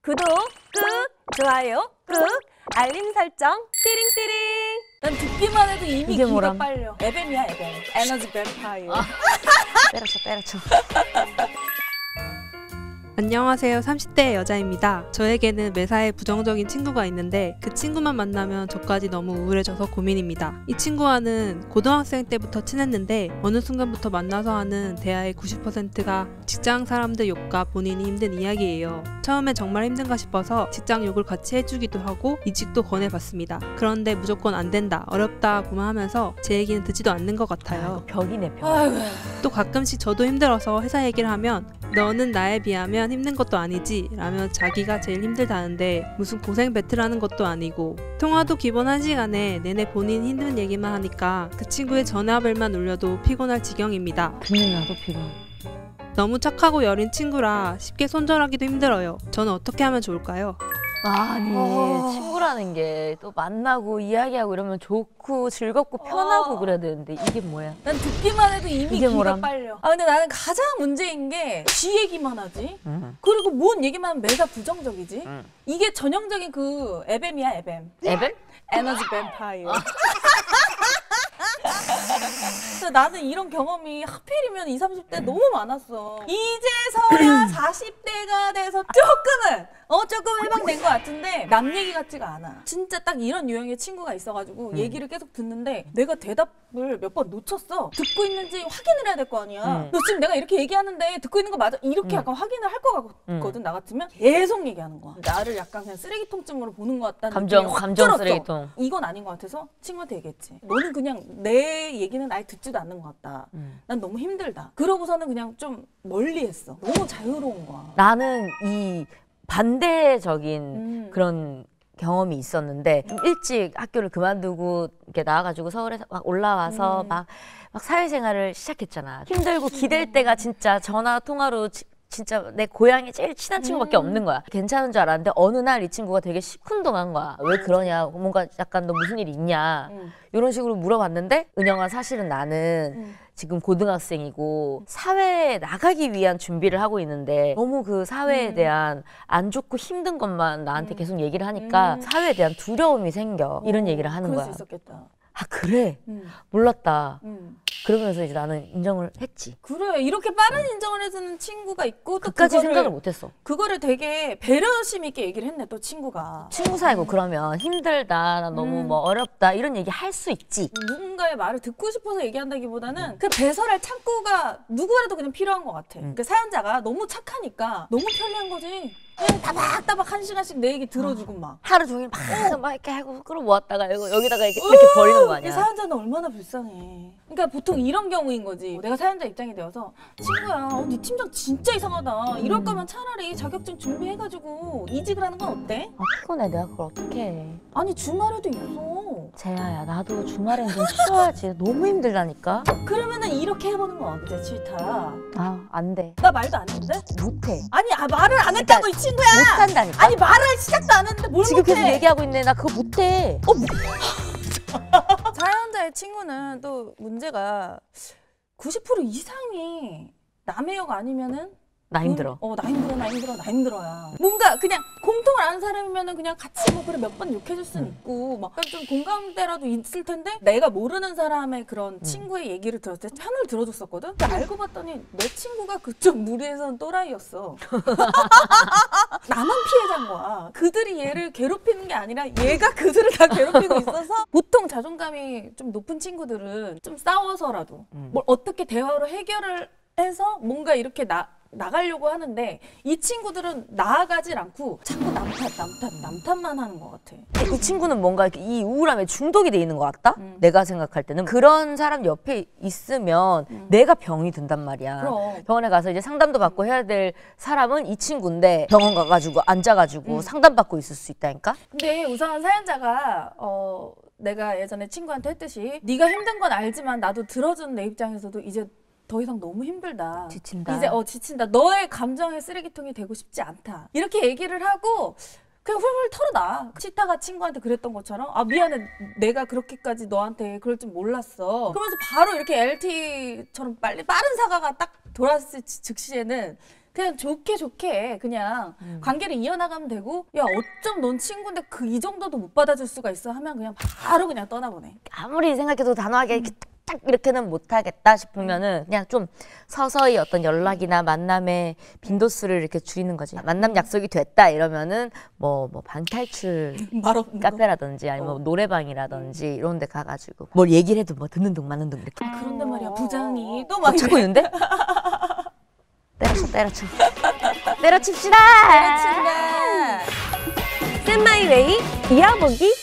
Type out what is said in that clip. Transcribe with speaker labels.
Speaker 1: 구독 꾹, 좋아요 꾹, 알림 설정 띠링띠링.
Speaker 2: 난 듣기만 해도 이미
Speaker 3: 이게
Speaker 2: 기가
Speaker 3: 뭐람?
Speaker 2: 빨려. 에벤이야 에벤. 에너지 뱀파이어.
Speaker 3: 때려쳐.
Speaker 4: 안녕하세요. 30대 여자입니다. 저에게는 매사에 부정적인 친구가 있는데 그 친구만 만나면 저까지 너무 우울해져서 고민입니다. 이 친구와는 고등학생 때부터 친했는데 어느 순간부터 만나서 하는 대화의 90%가 직장 사람들 욕과 본인이 힘든 이야기예요. 처음엔 정말 힘든가 싶어서 직장 욕을 같이 해주기도 하고 이직도 권해봤습니다. 그런데 무조건 안 된다, 어렵다고만 하면서 제 얘기는 듣지도 않는 것 같아요.
Speaker 3: 벽이네 벽.
Speaker 2: 아이고.
Speaker 4: 또 가끔씩 저도 힘들어서 회사 얘기를 하면 너는 나에 비하면 힘든 것도 아니지 라며 자기가 제일 힘들다는데 무슨 고생 배틀하는 것도 아니고 통화도 기본 1시간에 내내 본인 힘든 얘기만 하니까 그 친구의 전화벨만 울려도 피곤할 지경입니다.
Speaker 3: 듣는 나도 피곤.
Speaker 4: 너무 착하고 여린 친구라 쉽게 손절하기도 힘들어요. 저는 어떻게 하면 좋을까요?
Speaker 3: 아니 친구라는 게 또 만나고 이야기하고 이러면 좋고 즐겁고 편하고 그래야 되는데 이게 뭐야?
Speaker 2: 난 듣기만 해도 이미
Speaker 3: 이게
Speaker 2: 기가
Speaker 3: 뭐람?
Speaker 2: 빨려. 아 근데 나는 가장 문제인 게 지 얘기만 하지. 그리고 뭔 얘기만 하면 매사 부정적이지. 이게 전형적인 그 에뱀이야 에뱀.
Speaker 3: 에벤?
Speaker 2: 에너지 뱀파이어. 근데 나는 이런 경험이 하필이면 20, 30대 너무 많았어. 이제서야 40대가 돼서 조금 해방된 것 같은데 남 얘기 같지가 않아. 진짜 딱 이런 유형의 친구가 있어가지고 얘기를 계속 듣는데 내가 대답을 몇 번 놓쳤어. 듣고 있는지 확인을 해야 될 거 아니야. 너 지금 내가 이렇게 얘기하는데 듣고 있는 거 맞아? 이렇게 약간 확인을 할 것 같거든. 나 같으면 계속 얘기하는 거야. 나를 약간 그냥 쓰레기통쯤으로 보는 것 같다는 느낌이 확
Speaker 3: 감정
Speaker 2: 들었어.
Speaker 3: 쓰레기통.
Speaker 2: 이건 아닌 것 같아서 친구한테 얘기했지. 너는 그냥 내 얘기는 아예 듣지도 않는 것 같다. 난 너무 힘들다. 그러고서는 그냥 좀 멀리 했어. 너무 자유로운 거야.
Speaker 3: 나는 이 반대적인 그런 경험이 있었는데 좀 일찍 학교를 그만두고 이렇게 나와가지고 서울에 막 올라와서 막 사회생활을 시작했잖아. 힘들고 기댈 때가 진짜 전화 통화로 진짜 내 고향에 제일 친한 친구밖에 없는 거야. 괜찮은 줄 알았는데 어느 날 이 친구가 되게 시큰둥한 거야. 왜 그러냐, 뭔가 약간 너 무슨 일 있냐 이런 식으로 물어봤는데 은영아 사실은 나는 지금 고등학생이고 사회에 나가기 위한 준비를 하고 있는데 너무 그 사회에 대한 안 좋고 힘든 것만 나한테 계속 얘기를 하니까 사회에 대한 두려움이 생겨. 이런 얘기를 하는
Speaker 2: 그럴
Speaker 3: 거야.
Speaker 2: 수 있었겠다.
Speaker 3: 아 그래? 몰랐다.
Speaker 2: 음.
Speaker 3: 그러면서 이제 나는 인정을 했지.
Speaker 2: 그래 이렇게 빠른 인정을 해주는 친구가 있고 또
Speaker 3: 그까지 생각을 못했어.
Speaker 2: 그거를 되게 배려심 있게 얘기를 했네 또 친구가.
Speaker 3: 친구 사이고 그러면 힘들다, 나 너무 뭐 어렵다 이런 얘기 할 수 있지.
Speaker 2: 누군가의 말을 듣고 싶어서 얘기한다기보다는 그 배설할 창구가 누구라도 그냥 필요한 것 같아. 그 사연자가 너무 착하니까 너무 편리한 거지. 그냥 따박따박 1시간씩 내 얘기 들어주고 막.
Speaker 3: 하루 종일 막 이렇게 하고 끌어모았다가 여기다가 이렇게 버리는 거
Speaker 2: 이
Speaker 3: 아니야.
Speaker 2: 사연자는 얼마나 불쌍해. 그러니까 보통 이런 경우인 거지. 내가 사연자 입장이 되어서 친구야, 네 팀장 진짜 이상하다. 이럴 거면 차라리 자격증 준비해가지고 이직을 하는 건 어때?
Speaker 3: 아 피곤해. 내가 그걸 어떻게 해.
Speaker 2: 아니 주말에도 있어.
Speaker 3: 재야야 나도 주말엔 좀 쉬어야지. 너무 힘들다니까.
Speaker 2: 그러면은 이렇게 해보는 건 어때, 치타?
Speaker 3: 아 안 돼.
Speaker 2: 나 말도 안 했는데?
Speaker 3: 못해.
Speaker 2: 아니 말을 안 했다고 이 친구야.
Speaker 3: 못한다니까.
Speaker 2: 아니 말을 시작도 안 했는데 뭘
Speaker 3: 지금
Speaker 2: 못해?
Speaker 3: 계속 얘기하고 있는데 나 그거 못해.
Speaker 2: 사연자의 친구는 또 문제가 90% 이상이 남의 역 아니면은
Speaker 3: 나 힘들어.
Speaker 2: 나 힘들어야. 뭔가 그냥 공통을 아는 사람이면은 그냥 같이 뭐 그래 몇 번 욕해줄 수는 있고 막 좀 공감대라도 있을 텐데 내가 모르는 사람의 그런 친구의 얘기를 들었을 때 편을 들어줬었거든? 근데 알고 봤더니 내 친구가 그쪽 무리에서는 또라이였어. 나만 피해자인 거야. 그들이 얘를 괴롭히는 게 아니라 얘가 그들을 다 괴롭히고 있어서 보통 자존감이 좀 높은 친구들은 좀 싸워서라도 뭘 어떻게 대화로 해결을 해서 뭔가 이렇게 나가려고 하는데 이 친구들은 나아가질 않고 자꾸 남탓만 하는 것 같아.
Speaker 3: 이 친구는 뭔가 이렇게 이 우울함에 중독이 돼 있는 것 같다? 내가 생각할 때는 그런 사람 옆에 있으면 내가 병이 든단 말이야.
Speaker 2: 그럼.
Speaker 3: 병원에 가서 이제 상담도 받고 해야 될 사람은 이 친구인데 병원 가가지고 앉아가지고 상담받고 있을 수 있다니까?
Speaker 2: 근데 우선 사연자가 내가 예전에 친구한테 했듯이 네가 힘든 건 알지만 나도 들어주는 내 입장에서도 이제 더 이상 너무 힘들다.
Speaker 3: 지친다.
Speaker 2: 이제 지친다. 너의 감정의 쓰레기통이 되고 싶지 않다. 이렇게 얘기를 하고 그냥 훌훌 털어놔. 치타가 친구한테 그랬던 것처럼 아 미안해 내가 그렇게까지 너한테 그럴 줄 몰랐어. 그러면서 바로 이렇게 LTE처럼 빠른 사과가 딱 돌았을 즉시에는 그냥 좋게 그냥 관계를 이어나가면 되고 야 어쩜 넌 친구인데 그 이 정도도 못 받아줄 수가 있어 하면 그냥 바로 그냥 떠나보내.
Speaker 3: 아무리 생각해도 단호하게 이렇게 딱 이렇게는 못하겠다 싶으면은 그냥 좀 서서히 어떤 연락이나 만남의 빈도수를 이렇게 줄이는 거지. 만남 약속이 됐다 이러면은 뭐 방탈출
Speaker 2: 말 없는 거.
Speaker 3: 카페라든지 아니면 뭐 노래방이라든지 이런 데 가가지고 뭘 얘기를 해도 뭐 듣는 둥 마는 둥 이렇게
Speaker 2: 그런데 말이야 부장이 또 막
Speaker 3: 찾고 있는데 때려칩시다.
Speaker 2: 때려친다.
Speaker 1: 샌마이웨이 이어보기